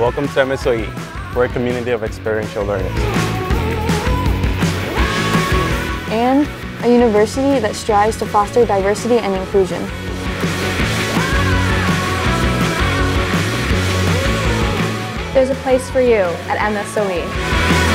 Welcome to MSOE. We're a community of experiential learners. And a university that strives to foster diversity and inclusion. There's a place for you at MSOE.